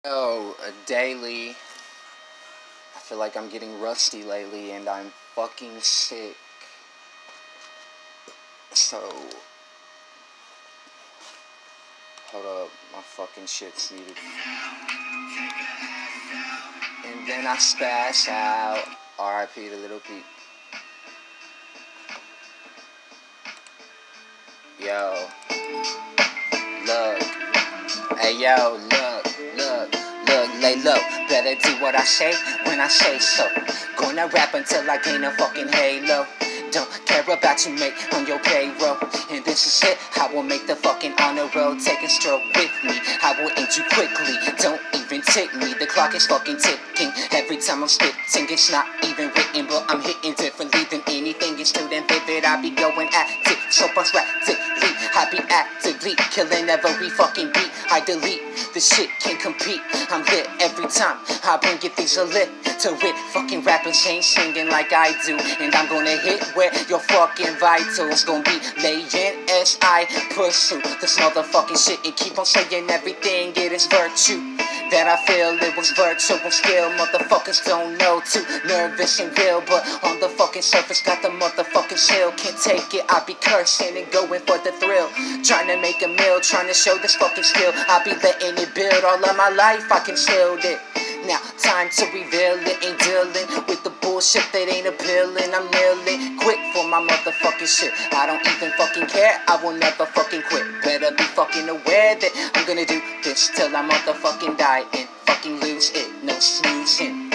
Daily, I feel like I'm getting rusty lately and I'm fucking sick. So, hold up, my fucking shit's muted. And then I spaz out. R.I.P. to Little Pete. Yo, look. Hey yo, look, lay low. Better do what I say when I say so. Gonna rap until I gain a fucking halo. Don't care about you, mate, on your payroll. And this is it, I will make the fucking honor roll. Take a stroke with me, I will end you quickly. Don't even tick me, the clock is fucking ticking. Every time I'm spitting, it's not even written, but I'm hitting differently than anything. It's still damn vivid, I be going at it so practically. I be actively killing every fucking beat. I delete, the shit can't compete. I'm lit every time I bring it, things are lit to it. Fucking rappers ain't singing like I do, and I'm gonna hit where your fucking vitals gonna be laying as I pursue this motherfucking shit and keep on saying everything. It is virtue that I feel, it was virtual skill. Motherfuckers don't know, too nervous and real, but on the fucking surface got the motherfucking chill. Can't take it, I be cursing and going for the thrill, trying to make a meal, trying to show this fucking skill. I be letting it build all of my life, I concealed it. Now, time to reveal it, ain't dealing with the bullshit that ain't appealing. I'm kneeling, quick for my motherfucking shit. I don't even fucking care, I will never fucking quit. Better be fucking aware that I'm gonna do this till I motherfucking die and fucking lose it, no snoozing.